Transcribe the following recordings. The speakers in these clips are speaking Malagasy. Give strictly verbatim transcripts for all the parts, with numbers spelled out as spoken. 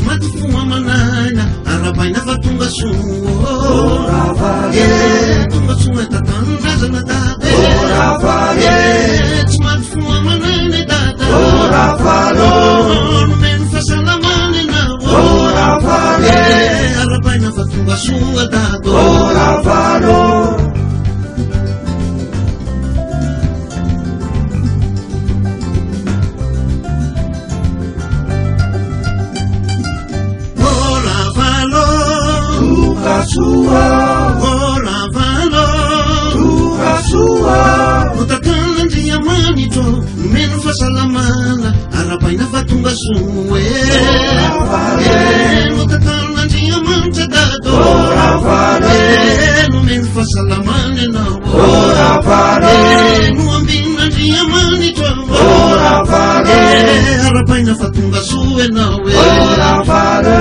maty foamanana arabaina fa tonga soa e tonga soa tatanindrazana dada e tsy maty foamanana dada nomeno fahasalamana enao e arabaina fa tonga soa dada Ora valo Tuga sua Utakana ndia manito Numeno fasalamana Arabaina fatunga sue Utakana ndia manta dado Ora valo Numeno fasalamana na Ora valo Nuambina ndia manito Ora valo Arabaina fatunga sue na Ora valo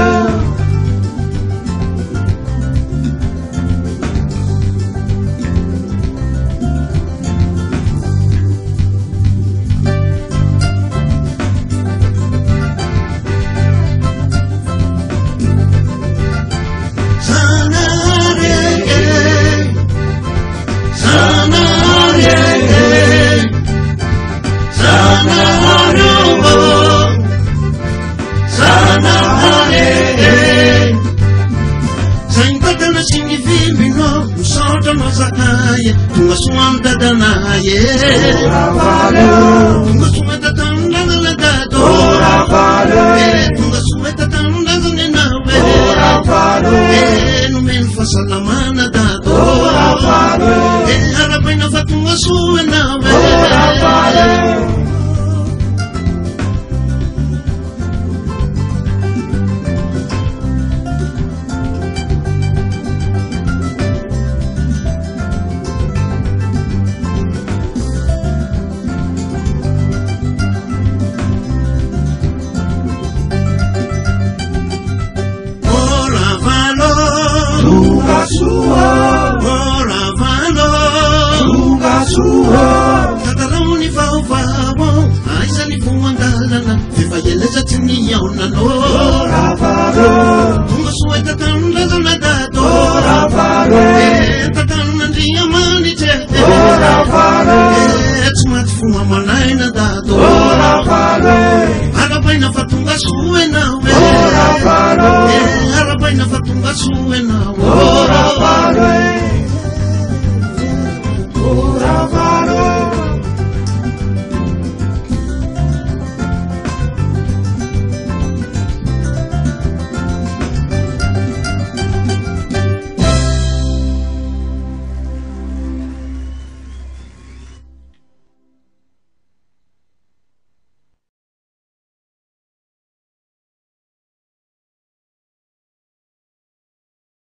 Tunga suanta danaye Ora valo Tunga sueta tanda la dato Ora valo Tunga sueta tanda nawe Ora valo Numen fasalamana dato Ora valo Arabaina fatunga sue nawe Ora valo Tataroni vao vao Aisani fuandalana Viva yeleza tini yaunano Ora valo Tunga sueta tandazana dato Ora valo Tatana ndia manite Ora valo Tsmat fuma malaina dato Ora valo Arabaina fatunga sue nawe Ora valo Arabaina fatunga sue nawe Ora valo